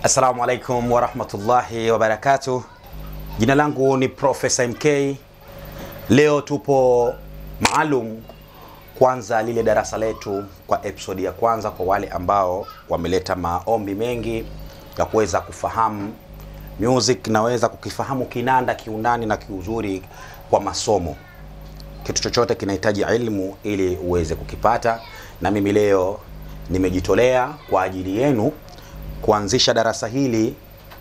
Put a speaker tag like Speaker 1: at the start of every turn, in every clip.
Speaker 1: Assalamu alaikum wa rahmatullahi wa barakatuh. Jina langu ni Professor MK. Leo tupo maalum kwanza lile darasa letu kwa episode ya kwanza kwa wale ambao wameleta maombi mengi ya kuweza kufahamu music, naweza kukifahamu kinanda kiundani na kiuzuri kwa masomo. Kitu chochote kinahitaji ilmu ili uweze kukipata, na mimi leo nimejitolea kwa ajili yenu kuanzisha darasa hili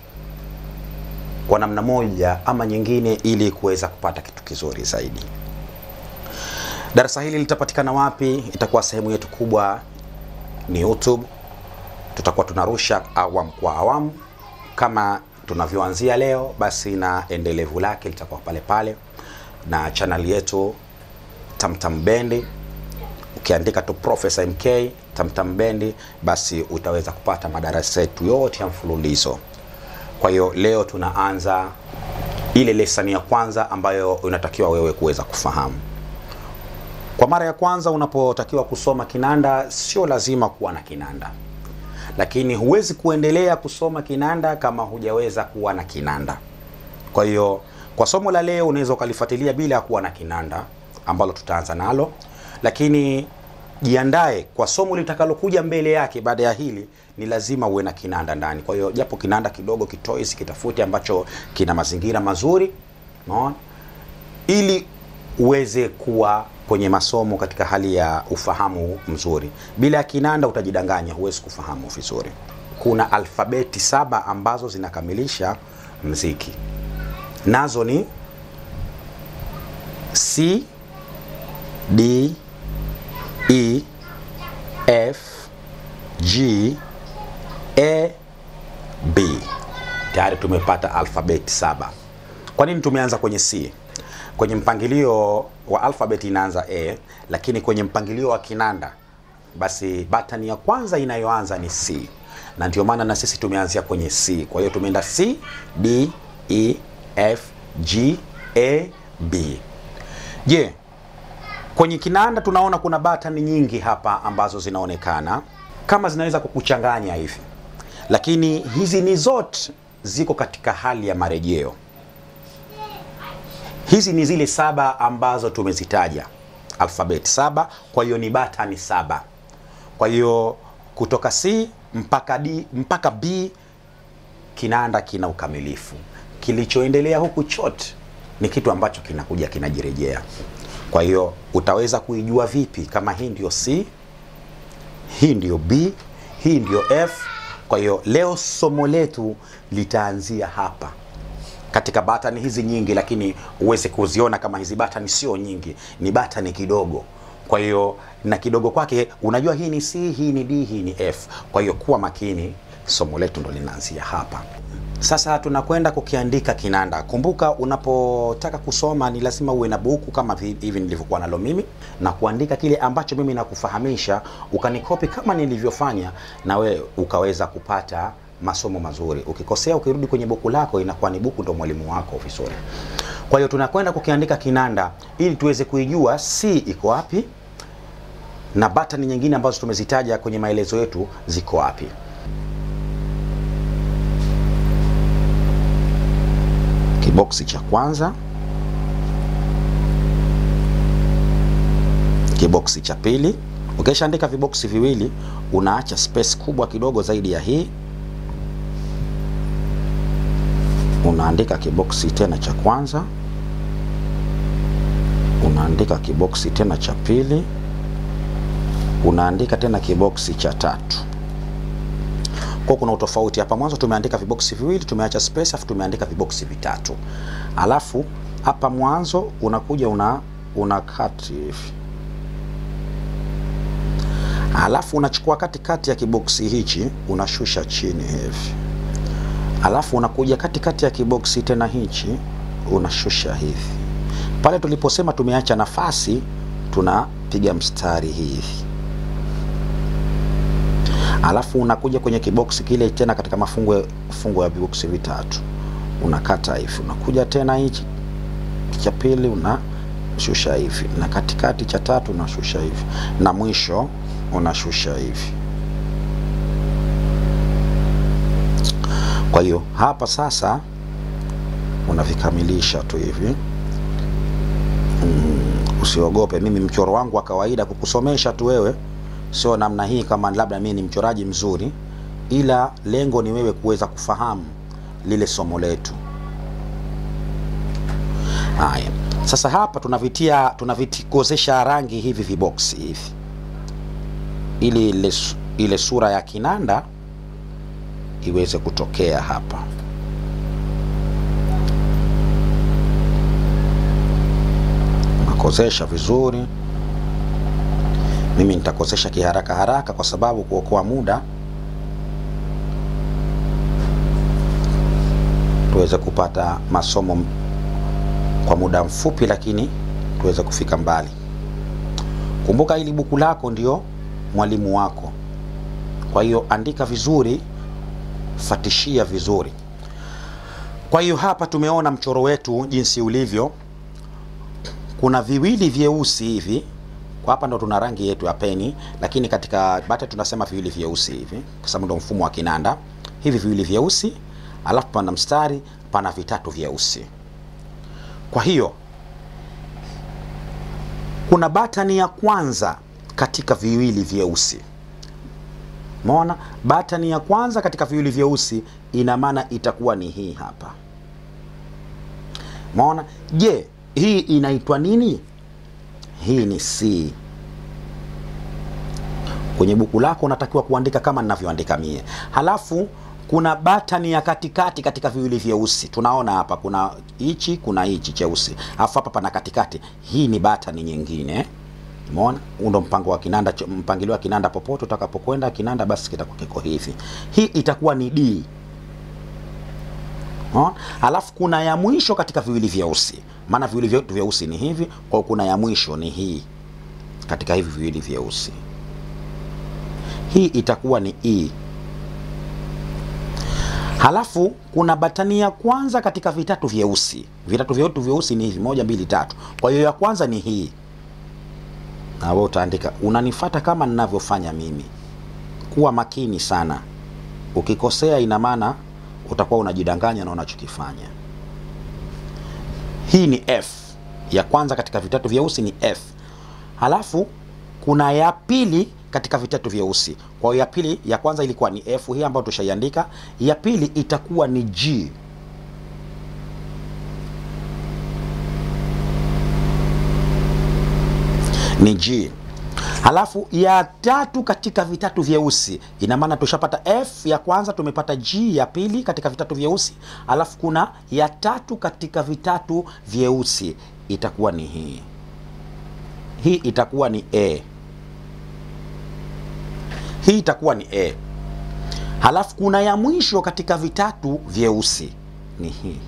Speaker 1: kwa namna moja ama nyingine ili kuweza kupata kitu kizuri zaidi. Darasa hili litapatikana wapi? Itakuwa sehemu yetu kubwa ni YouTube. Tutakuwa tunarusha awamu kwa awamu kama tunavyoanzia leo, basi na endelevu lake litakuwa pale pale, na channel yetu Tamtam Bendi. Ukiandika tu Professor MK Tamtam Bendi, basi utaweza kupata madarasa yetu yote ya mfululizo. Kwa hiyo leo tunaanza ile lesson ya kwanza ambayo unatakiwa wewe kuweza kufahamu. Kwa mara ya kwanza unapotakiwa kusoma kinanda, sio lazima kuwa na kinanda. Lakini huwezi kuendelea kusoma kinanda kama hujaweza kuwa na kinanda. Kwa hiyo kwa somo la leo unaweza ukalifuatilia bila kuwa na kinanda ambalo tutaanza nalo, lakini jiandae kwa somo litakalokuja mbele yake. Baada ya hili ni lazima uwe na kinanda ndani. Kwa hiyo japo kinanda kidogo kitoisi, kitafute ambacho kina mazingira mazuri, unaona, ili uweze kuwa kwenye masomo katika hali ya ufahamu mzuri. Bila kinanda utajidanganya, huwezi kufahamu vizuri. Kuna alfabeti 7 ambazo zinakamilisha muziki. Nazo ni C, D, E, F, G, A, B. Tayari tumepata alfabeti 7. Kwa nini tumeanza kwenye C? Kwenye mpangilio wa alfabeti inaanza A, lakini kwenye mpangilio wa kinanda basi batani ya kwanza inayoanza ni C. Na ndio maana na sisi tumeanzia kwenye C. Kwa hiyo tumeenda C, D, E, F, G, A, B. Je, kwenye kinanda tunaona kuna batani nyingi hapa ambazo zinaonekana kama zinaweza kukuchanganya hivi. Lakini hizi ni zote ziko katika hali ya marejeo. Hizi ni zile 7 ambazo tumezitaja, alfabeti 7, kwa hiyo ni batani 7. Kwa hiyo kutoka C mpaka D mpaka B kinanda kina ukamilifu. Kilichoendelea huku chote ni kitu ambacho kinakuja kinajirejea. Kwa hiyo utaweza kuijua vipi kama hii ndio C, hii ndio B, hii ndio F? Kwa hiyo leo somo letu litaanzia hapa katika batani hizi nyingi, lakini uweze kuziona kama hizi batani sio nyingi, ni batani kidogo. Kwa hiyo na kidogo kwake unajua hii ni C, hii ni D, hii ni F. Kwa hiyo kuwa makini, somo letu ndo linaanzia hapa. Sasa tunakwenda kukiandika kinanda. Kumbuka unapotaka kusoma ni lazima uwe na buku kama hivi nilivyokuwa nalo mimi, na kuandika kile ambacho mimi nakufahamisha, ukanikopi kama nilivyofanya, na we ukaweza kupata masomo mazuri. Ukikosea ukirudi kwenye buku lako, inakuwa ni buku ndo mwalimu wako vizuri. Kwa hiyo tunakwenda kukiandika kinanda ili tuweze kuijua C iko wapi na batani nyingine ambazo tumezitaja kwenye maelezo yetu ziko wapi. Kiboksi cha kwanza, kiboksi cha pili. Ukishaandika viboksi viwili, unaacha space kubwa kidogo zaidi ya hii. Unaandika kiboksi tena cha kwanza, unaandika kiboksi tena cha pili, unaandika tena kiboksi cha tatu. Kwa kuna utofauti hapa. Mwanzo tumeandika viboksi viwili, tumeacha space, afu tumeandika viboksi vitatu. Alafu hapa mwanzo unakuja una cut hivi. Alafu unachukua katikati ya kiboksi hichi unashusha chini hivi. Alafu unakuja katikati ya kiboksi tena hichi unashusha hivi. Pale tuliposema tumeacha nafasi, tunapiga mstari hivi. Alafu unakuja kwenye kiboksi kile tena katika mafungo ya viboksi vitatu. Unakata hivi. Unakuja tena hichi cha pili unashusha hivi. Na katikati cha tatu unashusha hivi. Na mwisho unashusha hivi. Kwa hiyo hapa sasa unavikamilisha tu hivi. Usiogope, mimi mchoro wangu wa kawaida kukusomesha tu wewe, sio namna hii kama labda mimi ni mchoraji mzuri, ila lengo ni wewe kuweza kufahamu lile somo letu. Haya, sasa hapa tunavikozesha rangi hivi viboksi hivi, ili ile sura ya kinanda iweze kutokea hapa. Nakozesha vizuri. Mimi nitakozesha kiharaka haraka kwa sababu kuokoa muda, tuweze kupata masomo kwa muda mfupi, lakini tuweze kufika mbali. Kumbuka hili buku lako ndio mwalimu wako. Kwa hiyo andika vizuri, fatishia vizuri. Kwa hiyo hapa tumeona mchoro wetu jinsi ulivyo. Kuna viwili vyeusi hivi. Kwa hapa ndo tuna rangi yetu ya peni, lakini katika bata tunasema viwili vyeusi hivi kwa sababu ndo mfumo wa kinanda. Hivi viwili vyeusi, alafu pana mstari, pana vitatu vyeusi. Kwa hiyo kuna batani ya kwanza katika viwili vyeusi. Umeona? Batani ya kwanza katika viwili vyeusi ina maana itakuwa ni hii hapa. Umeona? Je, hii inaitwa nini? Hii ni C. Kwenye buku lako unatakiwa kuandika kama ninavyoandika mie. Halafu kuna batani ya katikati katika viwili vyeusi. Tunaona hapa kuna hichi, kuna hichi cheusi. Alafu hapa pana katikati. Hii ni batani nyingine. Umeona? Ndo mpango wa kinanda, mpangilio wa kinanda popote utakapokwenda kinanda basi kitakuwa kiko hivi. Hii itakuwa ni D. Alafu kuna ya mwisho katika viwili vyeusi. Maana viwili vyetu vyeusi ni hivi, kwa kuna ya mwisho ni hii katika hivi viwili vyeusi. Hii itakuwa ni E. Halafu kuna batani ya kwanza katika vitatu vyeusi. Vitatu vyetu vyeusi ni hivi, 1 2 3. Kwa hiyo ya kwanza ni hii. Na wewe utaandika, unanifuata kama ninavyofanya mimi. Kuwa makini sana. Ukikosea ina maana utakuwa unajidanganya na unachokifanya. Hii ni F. Ya kwanza katika vitatu vyeusi ni F. Halafu kuna ya pili katika vitatu vyeusi. Kwa hiyo ya pili, ya kwanza ilikuwa ni F hii ambayo tushaiandika. Ya pili itakuwa ni G. Ni G. Halafu ya tatu katika vitatu vyeusi, ina maana tushapata F ya kwanza, tumepata G ya pili katika vitatu vyeusi. Halafu kuna ya tatu katika vitatu vyeusi, itakuwa ni hii. Hii itakuwa ni A. Hii itakuwa ni A. Halafu kuna ya mwisho katika vitatu vyeusi, ni hii.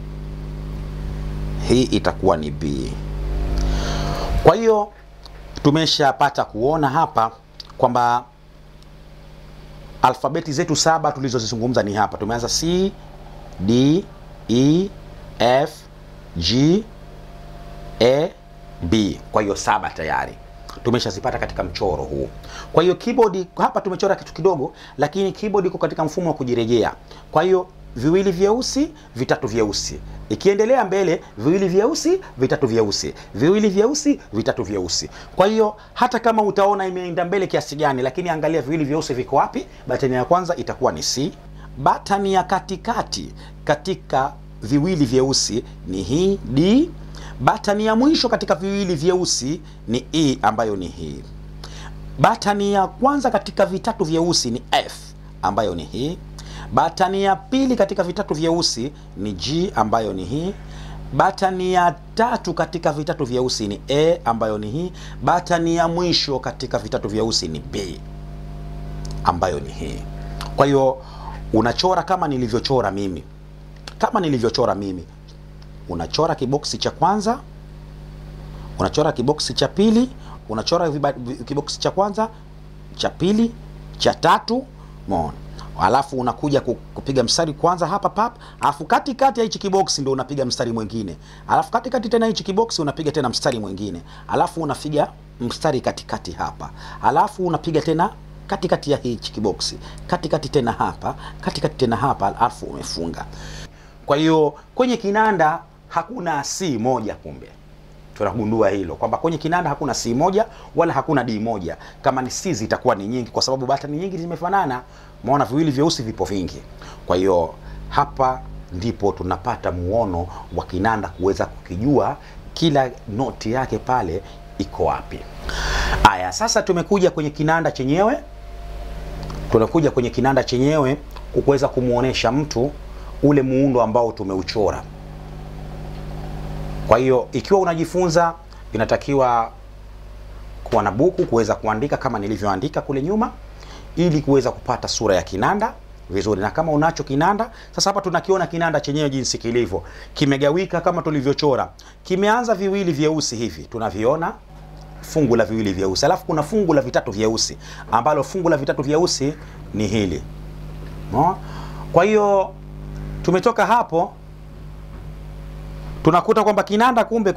Speaker 1: Hii itakuwa ni B. Kwa hiyo tumeshapata kuona hapa kwamba alfabeti zetu 7 tulizozizungumza ni hapa. Tumeanza C, D, E, F, G, A, B. Kwa hiyo 7 tayari tumeshazipata katika mchoro huu. Kwa hiyo keyboard hapa tumechora kitu kidogo, lakini keyboard iko katika mfumo wa kujirejea. Kwa hiyo viwili vyeusi, vitatu vyeusi. Ikiendelea mbele, viwili vyeusi, vitatu vyeusi. Viwili vyeusi, vitatu vyeusi. Kwa hiyo hata kama utaona imeenda mbele kiasi gani, lakini angalia viwili vyeusi viko wapi? Batani ya kwanza itakuwa ni C. Batani ya katikati katika viwili vyeusi ni hii D. Batani ya mwisho katika viwili vyeusi ni E ambayo ni hii. Batani ya kwanza katika vitatu vyeusi ni F ambayo ni hii. Batani ya pili katika vitatu vyeusi ni G ambayo ni hii. Batani ya tatu katika vitatu vyeusi ni A ambayo ni hii. Batani ya mwisho katika vitatu vyeusi ni B ambayo ni hii. Kwa hiyo unachora kama nilivyochora mimi. Kama nilivyochora mimi. Unachora kiboksi cha kwanza, unachora kiboksi cha pili, unachora kiboksi cha kwanza, cha pili, cha tatu, umeona. Alafu unakuja kupiga mstari kwanza hapa pap, alafu katikati ya hichi kiboksi ndio unapiga mstari mwingine. Alafu katikati tena hichi kiboksi unapiga tena mstari mwingine. Alafu unapiga mstari katikati hapa. Alafu unapiga tena katikati ya hichi kiboksi, katikati tena hapa, katikati tena hapa, alafu umefunga. Kwa hiyo kwenye kinanda hakuna C moja. Kumbe tunagundua hilo kwamba kwenye kinanda hakuna C moja wala hakuna D moja. Kama ni C zitakuwa ni nyingi, kwa sababu batani nyingi zimefanana. Umeona viwili vyeusi vipo vingi. Kwa hiyo hapa ndipo tunapata muono wa kinanda kuweza kukijua kila noti yake pale iko wapi. Aya, sasa tumekuja kwenye kinanda chenyewe. Tunakuja kwenye kinanda chenyewe kuweza kumuonesha mtu ule muundo ambao tumeuchora. Kwa hiyo ikiwa unajifunza, inatakiwa kuwa na buku kuweza kuandika kama nilivyoandika kule nyuma, ili kuweza kupata sura ya kinanda vizuri. Na kama unacho kinanda, sasa hapa tunakiona kinanda chenyewe jinsi kilivyo. Kimegawika kama tulivyochora. Kimeanza viwili vyeusi hivi. Tunaviona fungu la viwili vyeusi. Alafu kuna fungu la vitatu vyeusi, ambalo fungu la vitatu vyeusi ni hili. No? Kwa hiyo tumetoka hapo tunakuta kwamba kinanda kumbe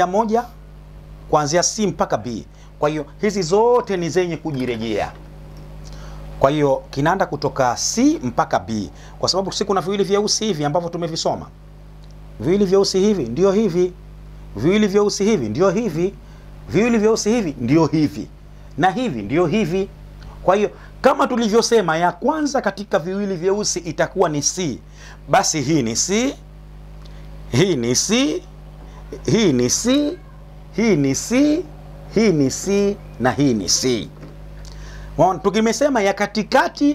Speaker 1: kuanzia C mpaka B. Kwa hiyo hizi zote ni zenye kujirejea. Kwa hiyo kinanda kutoka C mpaka B, kwa sababu si kuna viwili vyeusi hivi ambavyo tumevisoma. Viwili vyeusi hivi ndio hivi. Viwili vyeusi hivi ndio hivi. Viwili vyeusi hivi ndio hivi. Na hivi ndio hivi. Kwa hiyo kama tulivyosema, ya kwanza katika viwili vyeusi itakuwa ni C. Basi hii ni C. Hii ni C. Hii ni C. Hii ni C. Hii ni C na hii ni C. Tukimesema ya katikati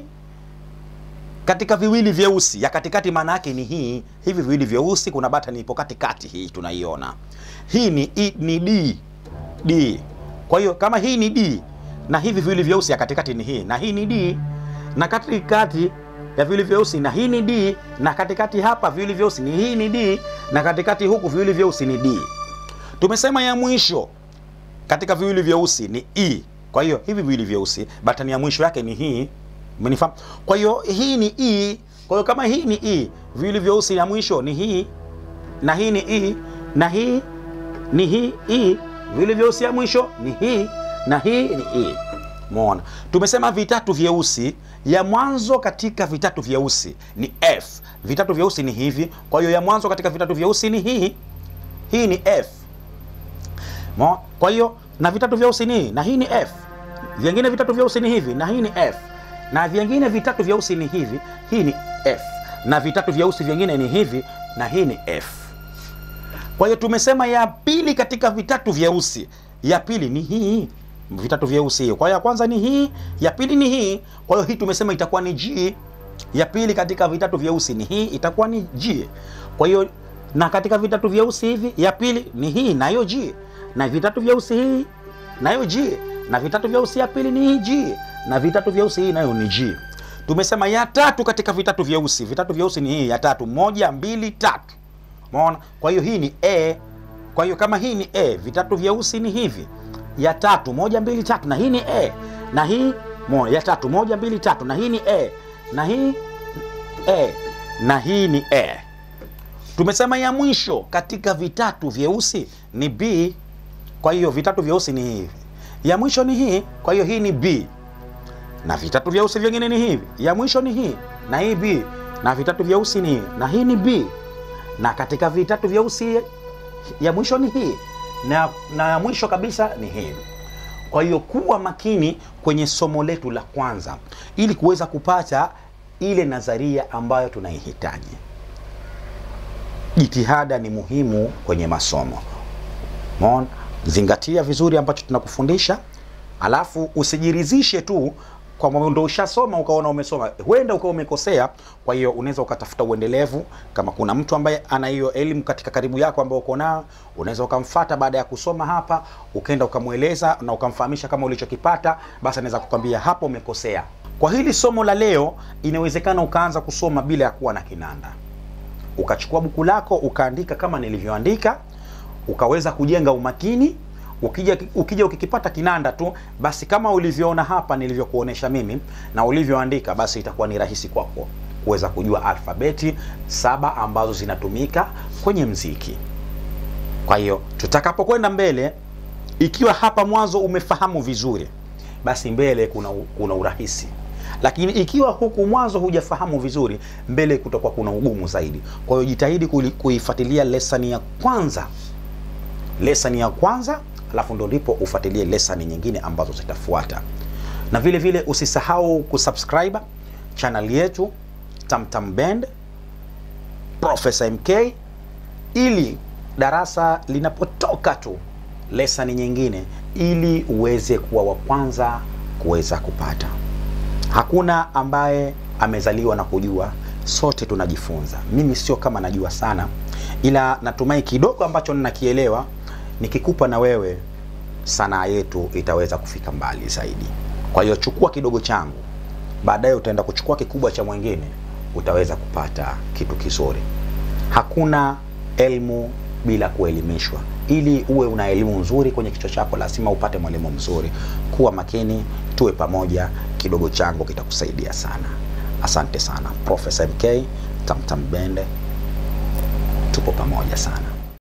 Speaker 1: katika viwili vyeusi, ya katikati maana yake ni hii. Hivi viwili vyeusi kuna batani ipo katikati, hii tunaiona. Hii ni D. D. Kwa hiyo kama hii ni D na hivi viwili vyeusi ya katikati ni hii, na hii ni D, na katikati ya viwili vyeusi na hii ni D, na katikati hapa viwili vyeusi ni hii ni D, na katikati huku viwili vyeusi ni D. Tumesema ya mwisho katika viwili vyeusi ni E. Kwa hiyo hivi viwili vyeusi batani ya mwisho yake ni hii. Umenifahamu? Kwa hiyo hii ni E. Kwa hiyo kama hii ni E, viwili vyeusi ya mwisho ni hii, na hii ni E, na hii ni hii E. Viwili vyeusi ya mwisho ni hii, na hii ni E. Umeona? Tumesema vitatu vyeusi, ya mwanzo katika vitatu vyeusi ni F. Vitatu vyeusi ni hivi. Kwa hiyo ya mwanzo katika vitatu vyeusi ni hii. Hii ni F. Umeona? Kwa hiyo na vitatu vyeusi ni, na hii ni F. Vingine vitatu vyeusi ni hivi, na hii ni F. Na vingine vitatu vyeusi ni hivi, hii ni F. Na vitatu vyeusi vingine ni hivi, na hii ni F. Kwa hiyo tumesema ya pili katika vitatu vyeusi, ya pili ni hii. Vitatu vyeusi hiyo. Kwa hiyo ya kwanza ni hii, ya pili ni hii. Kwa hiyo hii tumesema itakuwa ni G. Ya pili katika vitatu vyeusi ni hii, itakuwa ni G. Kwa hiyo na katika vitatu vyeusi hivi, ya pili ni hii nayo G. Na vitatu vyeusi hii nayo G. Na vitatu vyeusi ya pili ni hii G. Na vitatu vyeusi hii nayo ni G. Tumesema ya tatu katika vitatu vyeusi. Vitatu vyeusi ni hii ya tatu, 1 2 3. Umeona? Kwa hiyo hii ni E. Kwa hiyo kama hii ni E, vitatu vyeusi ni hivi. Ya tatu 1 2 3, na hii ni E. Na hii ya tatu 1 2 3, na hii ni E. Na hii E. Na hii ni E. Tumesema ya mwisho katika vitatu vyeusi ni B. Kwa hiyo vitatu vyeusi ni hivi. Ya mwisho ni hii, kwa hiyo hii ni B. Na vitatu vyeusi vingine ni hivi. Ya mwisho ni hii, na hii B. Na vitatu vyeusi ni hii, na hii ni B. Na katika vitatu vyeusi ya mwisho ni hii, na ya mwisho kabisa ni hii. Kwa hiyo kuwa makini kwenye somo letu la kwanza ili kuweza kupata ile nadharia ambayo tunaihitaji. Jitihada ni muhimu kwenye masomo. Umeona? Zingatia vizuri ambacho tunakufundisha, alafu usijiridhishe tu kwa mambo ndio ushasoma ukaona umesoma. Huenda ukawa umekosea, kwa hiyo unaweza ukatafuta uendelevu. Kama kuna mtu ambaye ana hiyo elimu katika karibu yako ambaye uko nao, unaweza ukamfuata baada ya kusoma hapa, ukaenda ukamueleza na ukamfahamisha kama ulichokipata, basi anaweza kukwambia hapo umekosea. Kwa hili somo la leo, inawezekana ukaanza kusoma bila ya kuwa na kinanda. Ukachukua buku lako, ukaandika kama nilivyoandika, ukaweza kujenga umakini. Ukija ukikipata kinanda tu, basi kama ulivyoona hapa nilivyokuonesha mimi na ulivyoandika, basi itakuwa ni rahisi kwako kuweza kujua alfabeti 7 ambazo zinatumika kwenye mziki. Kwa hiyo tutakapokwenda mbele, ikiwa hapa mwanzo umefahamu vizuri, basi mbele kuna urahisi. Lakini ikiwa huku mwanzo hujafahamu vizuri, mbele kutakuwa kuna ugumu zaidi. Kwa hiyo jitahidi kuifuatilia lesson ya kwanza, alafu ndo ndipo ufuatilie lesson nyingine ambazo zitafuata. Na vile vile usisahau kusubscribe channel yetu Tamtam Band Professor MK, ili darasa linapotoka tu lesson nyingine, ili uweze kuwa wa kwanza kuweza kupata. Hakuna ambaye amezaliwa na kujua, sote tunajifunza. Mimi sio kama najua sana, ila natumai kidogo ambacho ninakielewa nikikupa na wewe, sanaa yetu itaweza kufika mbali zaidi. Kwa hiyo chukua kidogo changu, baadaye utaenda kuchukua kikubwa cha mwingine, utaweza kupata kitu kizuri. Hakuna elimu bila kuelimishwa. Ili uwe una elimu nzuri kwenye kichwa chako, lazima upate mwalimu mzuri. Kuwa makini, tuwe pamoja, kidogo changu kitakusaidia sana. Asante sana. Professor MK, Tamtam Band, tupo pamoja sana.